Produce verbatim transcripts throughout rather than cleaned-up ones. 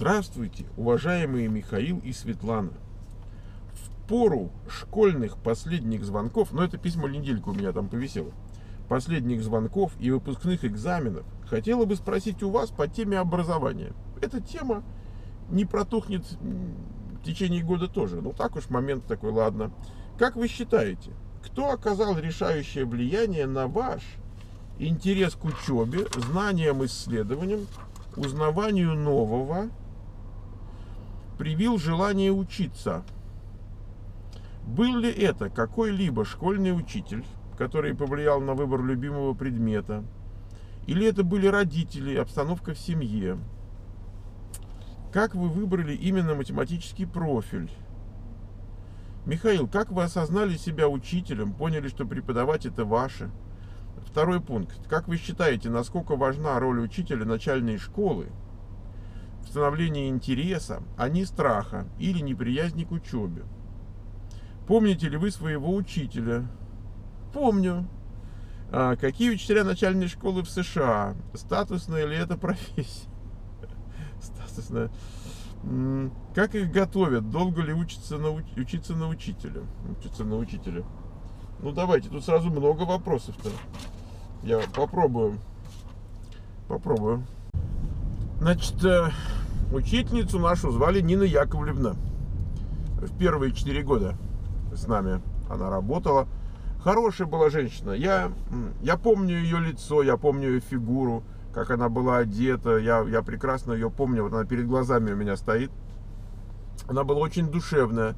Здравствуйте, уважаемые Михаил и Светлана. В пору школьных последних звонков, но это письмо недельку у меня там повисело, последних звонков и выпускных экзаменов, хотела бы спросить у вас по теме образования. Эта тема не протухнет в течение года тоже. Ну так уж момент такой, ладно. Как вы считаете, кто оказал решающее влияние на ваш интерес к учебе, знаниям, исследованиям, узнаванию нового, привил желание учиться? Был ли это какой-либо школьный учитель, который повлиял на выбор любимого предмета? Или это были родители, обстановка в семье? Как вы выбрали именно математический профиль? Михаил, как вы осознали себя учителем, поняли, что преподавать это ваше? Второй пункт. Как вы считаете, насколько важна роль учителя начальной школы в становлении интереса, а не страха или неприязни к учебе? Помните ли вы своего учителя? Помню. А какие учителя начальной школы в США? Статусная ли это профессия? Статусная. Как их готовят? Долго ли учиться на, учиться на учителя? Учиться на учителя. Ну давайте, тут сразу много вопросов-то. Я попробую. Попробую. Значит, учительницу нашу звали Нина Яковлевна. В первые четыре года с нами она работала. Хорошая была женщина. Я, я помню ее лицо, я помню ее фигуру, как она была одета. Я, я прекрасно ее помню. Вот она перед глазами у меня стоит. Она была очень душевная.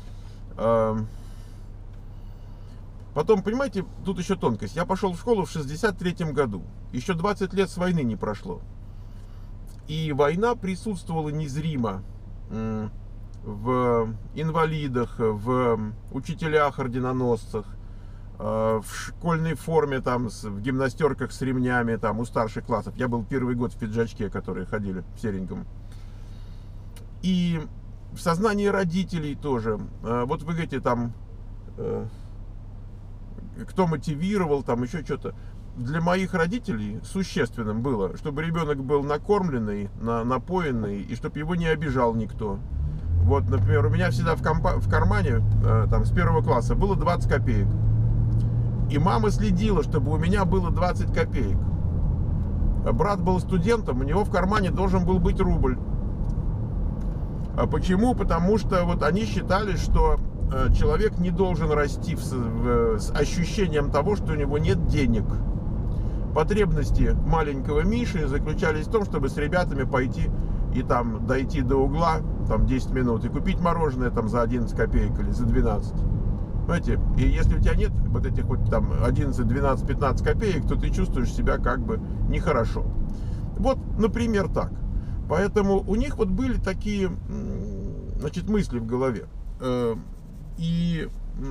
Потом, понимаете, тут еще тонкость. Я пошел в школу в шестьдесят третьем году. Еще двадцать лет с войны не прошло. И война присутствовала незримо в инвалидах, в учителях, орденоносцах, в школьной форме, там, в гимнастерках с ремнями, там, у старших классов. Я был первый год в пиджачке, которые ходили в сереньком. И в сознании родителей тоже. Вот вы говорите, там, кто мотивировал, там, еще что-то. Для моих родителей существенным было, чтобы ребенок был накормленный, на, напоенный, и чтобы его не обижал никто. Вот, например, у меня всегда в, компа- в кармане, э, там, с первого класса было двадцать копеек. И мама следила, чтобы у меня было двадцать копеек. Брат был студентом, у него в кармане должен был быть рубль. А почему? Потому что вот они считали, что э, человек не должен расти в, в, с ощущением того, что у него нет денег. Потребности маленького Миши заключались в том, чтобы с ребятами пойти и там дойти до угла, там десять минут, и купить мороженое там за одиннадцать копеек или за двенадцать. Понимаете? И если у тебя нет вот этих вот там одиннадцать, двенадцать, пятнадцать копеек, то ты чувствуешь себя как бы нехорошо. Вот, например, так. Поэтому у них вот были такие, значит, мысли в голове. И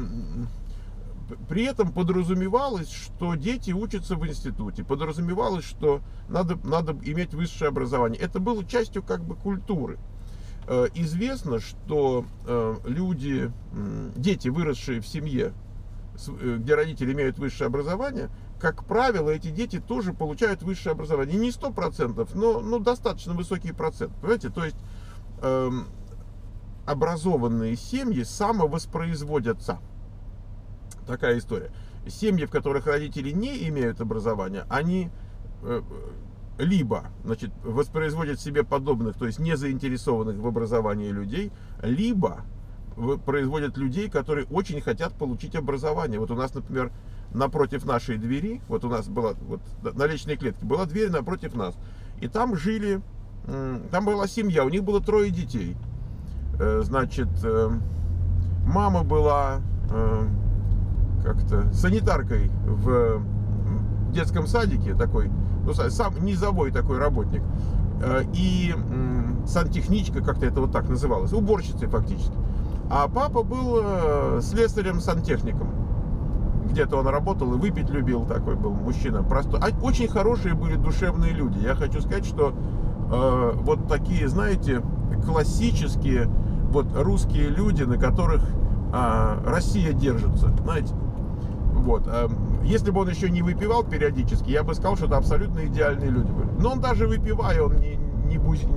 при этом подразумевалось, что дети учатся в институте, подразумевалось, что надо, надо иметь высшее образование. Это было частью как бы культуры. Известно, что люди, дети, выросшие в семье, где родители имеют высшее образование, как правило, эти дети тоже получают высшее образование. Не сто процентов, но, но достаточно высокий процент. Понимаете? То есть э, образованные семьи самовоспроизводятся. Такая история. Семьи, в которых родители не имеют образования, они э, либо, значит, воспроизводят себе подобных, то есть не заинтересованных в образовании людей, либо производят людей, которые очень хотят получить образование. Вот у нас, например, напротив нашей двери, вот у нас была вот, на личной клетке, была дверь напротив нас. И там жили, там была семья, у них было трое детей. Значит, мама была как-то санитаркой в детском садике, такой, ну, сам низовой такой работник. И сантехничка, как-то это вот так называлось, уборщицей фактически. А папа был слесарем-сантехником. Где-то он работал и выпить любил, такой был мужчина. Простой. А очень хорошие были душевные люди. Я хочу сказать, что э, вот такие, знаете, классические вот русские люди, на которых э, Россия держится, знаете. Вот. Э, если бы он еще не выпивал периодически, я бы сказал, что это абсолютно идеальные люди были. Но он даже выпивая, он не, не, буз...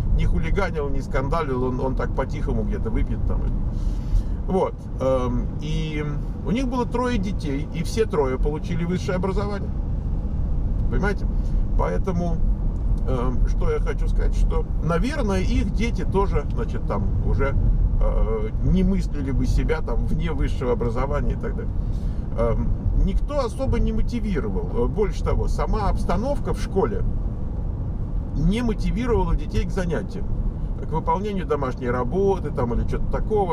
не хулиганил, не скандалил, он, он так по-тихому где-то выпьет там. Вот. И у них было трое детей, и все трое получили высшее образование. Понимаете? Поэтому, что я хочу сказать, что, наверное, их дети тоже, значит, там уже не мыслили бы себя там вне высшего образования и так далее. Никто особо не мотивировал. Больше того, сама обстановка в школе не мотивировала детей к занятиям, к выполнению домашней работы там, или что-то такого.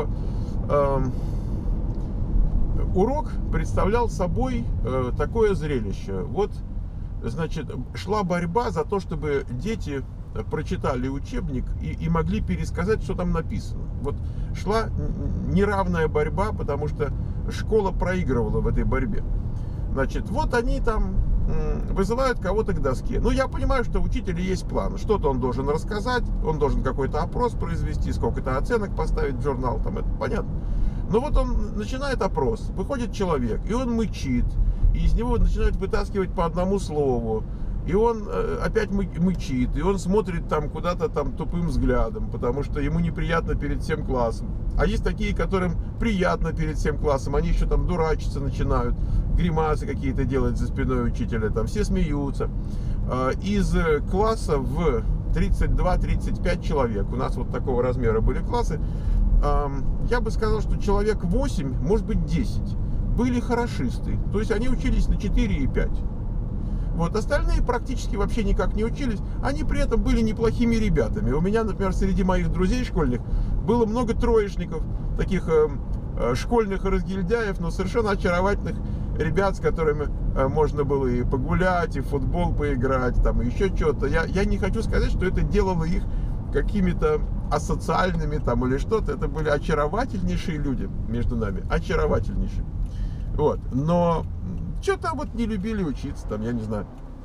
Урок представлял собой такое зрелище. Вот, значит, шла борьба за то, чтобы дети прочитали учебник и, и могли пересказать, что там написано. Вот шла неравная борьба, потому что школа проигрывала в этой борьбе. Значит, вот они там вызывают кого-то к доске. Ну, я понимаю, что у учителя есть план. Что-то он должен рассказать, он должен какой-то опрос произвести, сколько-то оценок поставить в журнал, там это понятно. Но вот он начинает опрос, выходит человек, и он мычит, и из него начинают вытаскивать по одному слову. И он опять мычит, и он смотрит там куда-то там тупым взглядом, потому что ему неприятно перед всем классом. А есть такие, которым приятно перед всем классом, они еще там дурачиться начинают, гримасы какие-то делать за спиной учителя, там все смеются. Из класса в тридцать два — тридцать пять человек, у нас вот такого размера были классы, я бы сказал, что человек восемь, может быть десять, были хорошисты, то есть они учились на четыре и пять. Вот, остальные практически вообще никак не учились, они при этом были неплохими ребятами. У меня, например, среди моих друзей школьных было много троечников, таких э, э, школьных разгильдяев, но совершенно очаровательных ребят, с которыми э, можно было и погулять, и в футбол поиграть, там, и еще что-то. Я, я не хочу сказать, что это делало их какими-то асоциальными там или что-то. Это были очаровательнейшие люди между нами, очаровательнейшие. Вот, но что-то вот не любили учиться, там, я не знаю.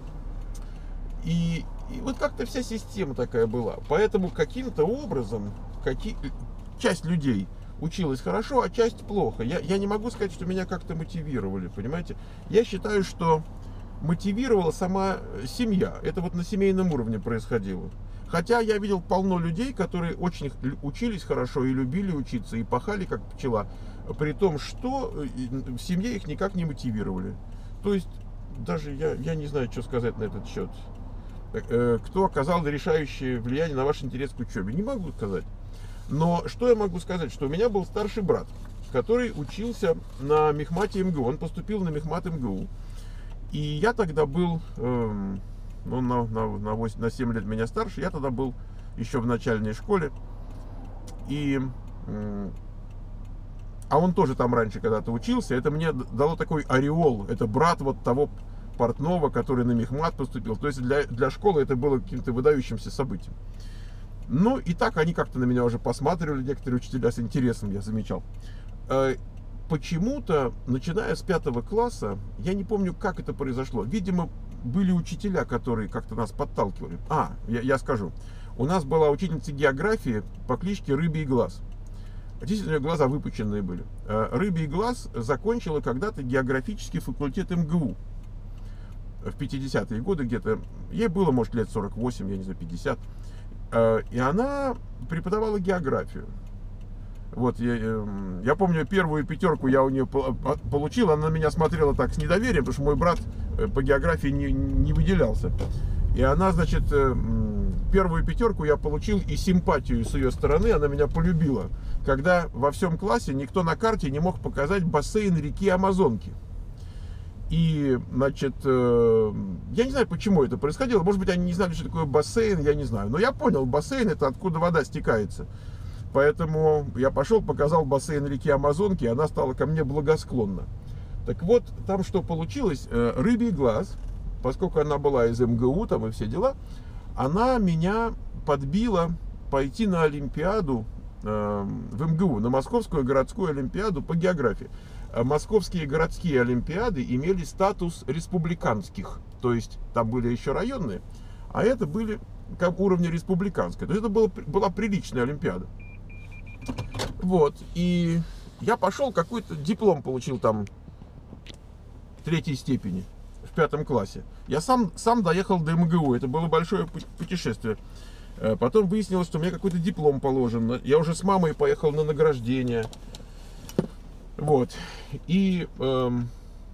И, и вот как-то вся система такая была. Поэтому каким-то образом какие, часть людей училась хорошо, а часть плохо. Я, я не могу сказать, что меня как-то мотивировали, понимаете. Я считаю, что мотивировала сама семья. Это вот на семейном уровне происходило. Хотя я видел полно людей, которые очень учились хорошо и любили учиться, и пахали как пчела, при том, что в семье их никак не мотивировали. То есть, даже я, я не знаю, что сказать на этот счет. Кто оказал решающее влияние на ваш интерес к учебе, не могу сказать. Но что я могу сказать, что у меня был старший брат, который учился на мехмате эм гэ у, он поступил на мехмат эм гэ у. И я тогда был... Эм, он на, на, на, восемь, на семь лет меня старше, я тогда был еще в начальной школе. И, а он тоже там раньше когда-то учился. Это мне дало такой ореол. Это брат вот того портного, который на мехмат поступил. То есть для, для школы это было каким-то выдающимся событием. Ну и так они как-то на меня уже посматривали, некоторые учителя, с интересом, я замечал. Почему-то, начиная с пятого класса, я не помню, как это произошло. Видимо, были учителя, которые как-то нас подталкивали. А, я, я скажу. У нас была учительница географии по кличке Рыбий Глаз. Действительно, у нее глаза выпученные были. Рыбий Глаз закончила когда-то географический факультет эм гэ у. В пятидесятые годы где-то. Ей было, может, лет сорок восемь, я не знаю, пятьдесят. И она преподавала географию. Вот, я, я помню, первую пятерку я у нее получил, она на меня смотрела так с недоверием, потому что мой брат по географии не, не выделялся. И она, значит, первую пятерку я получил и симпатию с ее стороны, она меня полюбила. Когда во всем классе никто на карте не мог показать бассейн реки Амазонки. И, значит, я не знаю, почему это происходило. Может быть, они не знали, что такое бассейн, я не знаю. Но я понял, бассейн — это откуда вода стекается. Поэтому я пошел, показал бассейн реки Амазонки, и она стала ко мне благосклонна. Так вот, там что получилось? Рыбий Глаз, поскольку она была из эм гэ у, там и все дела, она меня подбила пойти на олимпиаду э, в эм гэ у, на Московскую городскую олимпиаду по географии. Московские городские олимпиады имели статус республиканских, то есть там были еще районные, а это были как уровня республиканской. То есть это было, была приличная олимпиада. Вот, и я пошел, какой-то диплом получил там третьей степени в пятом классе. Я сам, сам доехал до эм гэ у, это было большое путешествие. Потом выяснилось, что у меня какой-то диплом положен. Я уже с мамой поехал на награждение. Вот. И эм,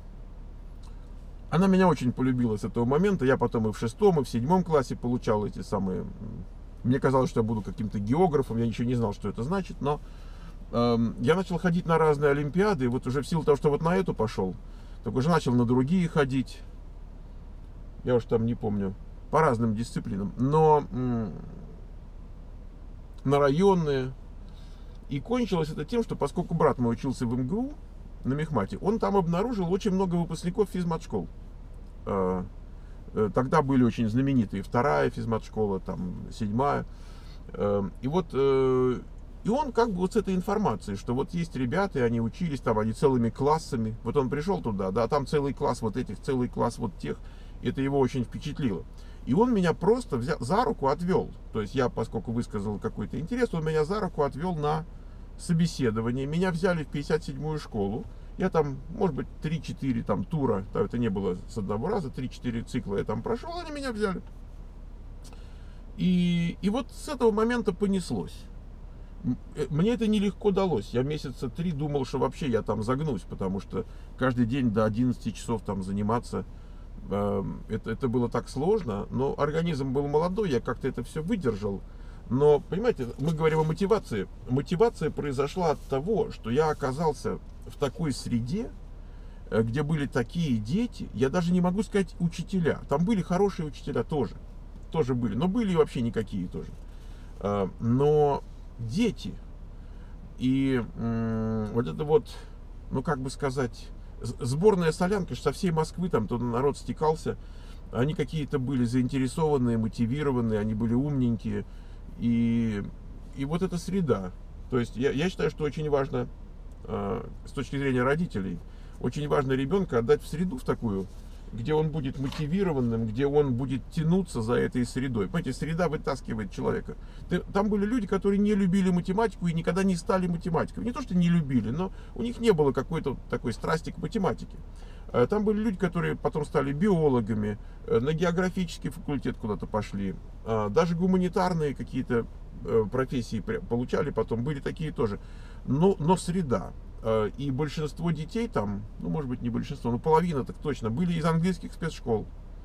она меня очень полюбила с этого момента. Я потом и в шестом, и в седьмом классе получал эти самые... Мне казалось, что я буду каким-то географом. Я ничего не знал, что это значит. Но эм, я начал ходить на разные олимпиады. И вот уже в силу того, что вот на эту пошел, так уже начал на другие ходить. Я уж там не помню. По разным дисциплинам. Но м- на районные. И кончилось это тем, что поскольку брат мой учился в эм гэ у на мехмате, он там обнаружил очень много выпускников физмат-школ. Тогда были очень знаменитые вторая физмат-школа, там седьмая. И вот и он как бы вот с этой информацией, что вот есть ребята, и они учились там, они целыми классами. Вот он пришел туда, да, там целый класс вот этих, целый класс вот тех. Это его очень впечатлило. И он меня просто взял, за руку отвел. То есть я, поскольку высказал какой-то интерес, он меня за руку отвел на собеседование. Меня взяли в пятьдесят седьмую школу. Я там, может быть, три-четыре там тура, там это не было с одного раза, три-четыре цикла я там прошел, они меня взяли. И, и вот с этого момента понеслось. Мне это нелегко далось. Я месяца три думал, что вообще я там загнусь, потому что каждый день до одиннадцати часов там заниматься, э, это, это было так сложно. Но организм был молодой, я как-то это все выдержал. Но, понимаете, мы говорим о мотивации. Мотивация произошла от того, что я оказался в такой среде, где были такие дети, я даже не могу сказать учителя. Там были хорошие учителя тоже, тоже были, но были и вообще никакие тоже. Но дети, и вот это вот, ну как бы сказать, сборная солянка, что со всей Москвы там туда народ стекался, они какие-то были заинтересованные, мотивированные, они были умненькие. И, и вот эта среда. То есть я, я считаю, что очень важно э, с точки зрения родителей, очень важно ребенка отдать в среду в такую, где он будет мотивированным, где он будет тянуться за этой средой. Понимаете, среда вытаскивает человека. Там были люди, которые не любили математику и никогда не стали математиками. Не то, что не любили, но у них не было какой-то такой страсти к математике. Там были люди, которые потом стали биологами, на географический факультет куда-то пошли, даже гуманитарные какие-то профессии получали, потом были такие тоже. Но, но среда. И большинство детей там, ну может быть не большинство, но половина так точно, были из английских спецшкол.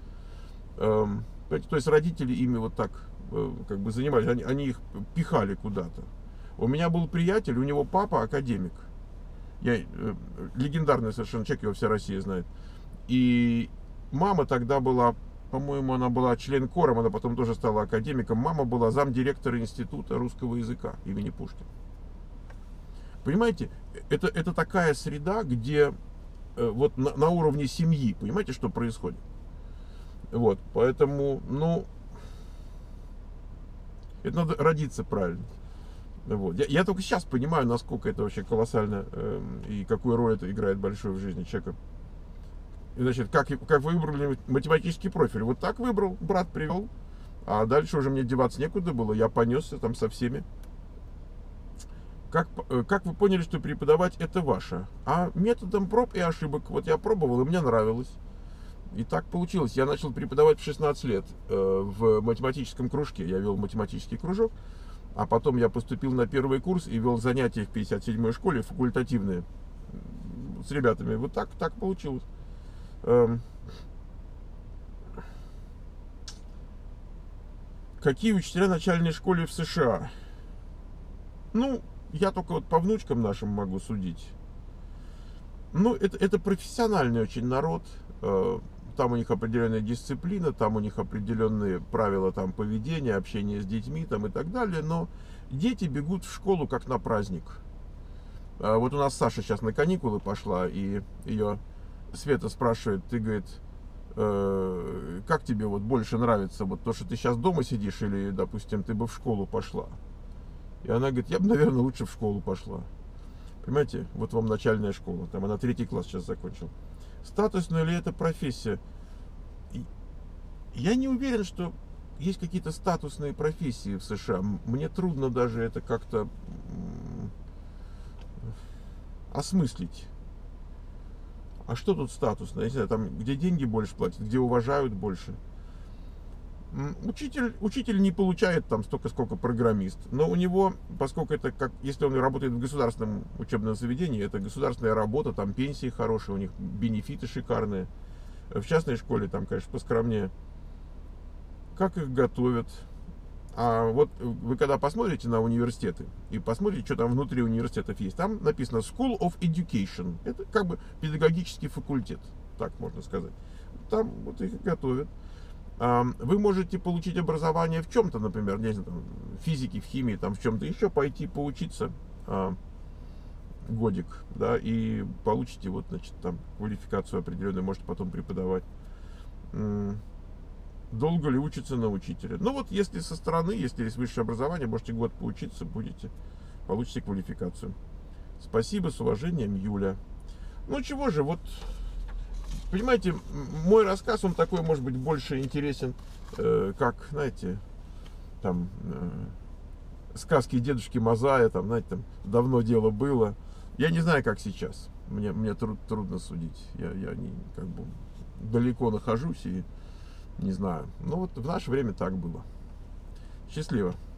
То есть родители ими вот так как бы занимались, они, они их пихали куда-то. У меня был приятель, у него папа академик. Я, э, легендарный совершенно человек, его вся Россия знает. И мама тогда была, по-моему, она была член кором, она потом тоже стала академиком. Мама была замдиректора Института русского языка имени Пушкина. Понимаете, это, это такая среда, где э, вот на, на уровне семьи, понимаете, что происходит? Вот, поэтому, ну, это надо родиться правильно. Вот. Я, я только сейчас понимаю, насколько это вообще колоссально э, и какую роль это играет большую в жизни человека. И, значит, как, как вы выбрали математический профиль? Вот так выбрал, брат привел, а дальше уже мне деваться некуда было, я понесся там со всеми. Как, как вы поняли, что преподавать это ваше? А методом проб и ошибок. Вот я пробовал, и мне нравилось. И так получилось. Я начал преподавать в шестнадцать лет э, в математическом кружке. Я вел математический кружок. А потом я поступил на первый курс и вел занятия в пятьдесят седьмой школе, факультативные, с ребятами. Вот так, так получилось. Эм. Какие учителя начальной школе в США? Ну, я только вот по внучкам нашим могу судить. Ну, это, это профессиональный очень народ. Там у них определенная дисциплина, там у них определенные правила там, поведения, общения с детьми там, и так далее. Но дети бегут в школу как на праздник. Вот у нас Саша сейчас на каникулы пошла, и ее Света спрашивает, ты, говорит, э, как тебе вот больше нравится, вот то, что ты сейчас дома сидишь, или, допустим, ты бы в школу пошла? И она говорит, я бы, наверное, лучше в школу пошла. Понимаете, вот вам начальная школа, там она третий класс сейчас закончила. Статусная ли это профессия? Я не уверен, что есть какие-то статусные профессии в США. Мне трудно даже это как-то осмыслить. А что тут статусно? Я не знаю, там, где деньги больше платят, где уважают больше. Учитель, учитель не получает там столько, сколько программист, но у него, поскольку это как, если он работает в государственном учебном заведении, это государственная работа, там пенсии хорошие, у них бенефиты шикарные. В частной школе там, конечно, поскромнее. Как их готовят? А вот вы когда посмотрите на университеты и посмотрите, что там внутри университетов есть, там написано School of Education. Это как бы педагогический факультет, так можно сказать. Там вот их готовят. Вы можете получить образование в чем-то, например, не знаю, там, в физике, в химии, там, в чем-то еще, пойти поучиться а, годик, да, и получите вот, значит, там квалификацию определенную, можете потом преподавать. Долго ли учиться на учителя? Ну вот, если со стороны, если есть высшее образование, можете год поучиться, будете, получите квалификацию. Спасибо, с уважением, Юля. Ну чего же, вот, понимаете, мой рассказ, он такой, может быть, больше интересен, э, как, знаете, там, э, сказки дедушки Мазая, там, знаете, там, давно дело было. Я не знаю, как сейчас. Мне, мне труд, трудно судить. Я, я не, как бы, далеко нахожусь и не знаю. Но вот в наше время так было. Счастливо.